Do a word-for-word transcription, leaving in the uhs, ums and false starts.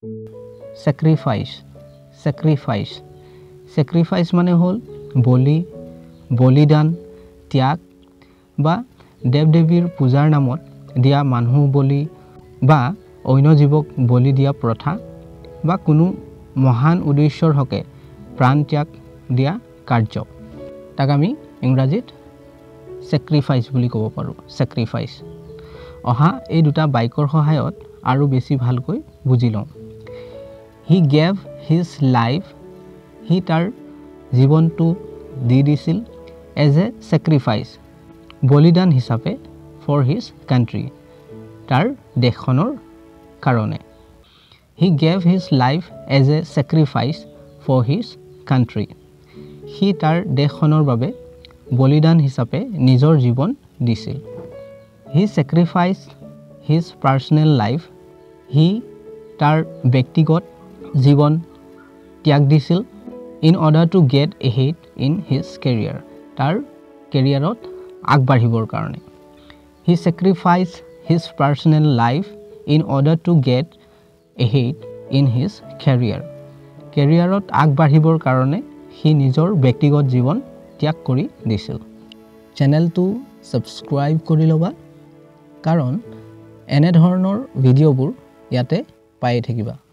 sacrifice sacrifice sacrifice মানে হল বলি বলিদান ত্যাগ বা দেৱ দেৱীৰ পূজাৰ নামত দিয়া মানুহ বলি বা অন্য জীৱক বলি দিয়া প্ৰথা বা কোনো মহান উদ্দেশ্যৰ হকে প্ৰাণ ত্যাগ দিয়া কাৰ্য তাক আমি ইংৰাজীত sacrifice বুলি ক'ব পাৰো sacrifice অহা এই দুটা বাইকৰ সহায়ত আৰু বেছি ভালকৈ বুজি লওঁ he gave his life he তাৰ জীৱনটো দি দিছিল as a sacrifice বলিদান হিচাপে for his country তাৰ দেশখনৰ কাৰণে he gave his life as a sacrifice for his country he তাৰ দেশখনৰ বাবে বলিদান হিচাপে নিজৰ জীৱন দিছিল he sacrificed his personal life he তাৰ ব্যক্তিগত জীৱন ত্যাগ দিছিল in order to get ahead in his career তাৰ কেৰিয়াৰত আগবাঢ়িবৰ কাৰণে he sacrificed his personal life in order to get ahead in his career কেৰিয়াৰত আগবাঢ়িবৰ কাৰণে হি নিজৰ ব্যক্তিগত জীৱন ত্যাগ কৰি দিছিল চেনেলটো সাবস্ক্ৰাইব কৰি লবা কাৰণ এনে ধৰণৰ ভিডিঅ'বোৰ ইয়াতে পাই থাকিবা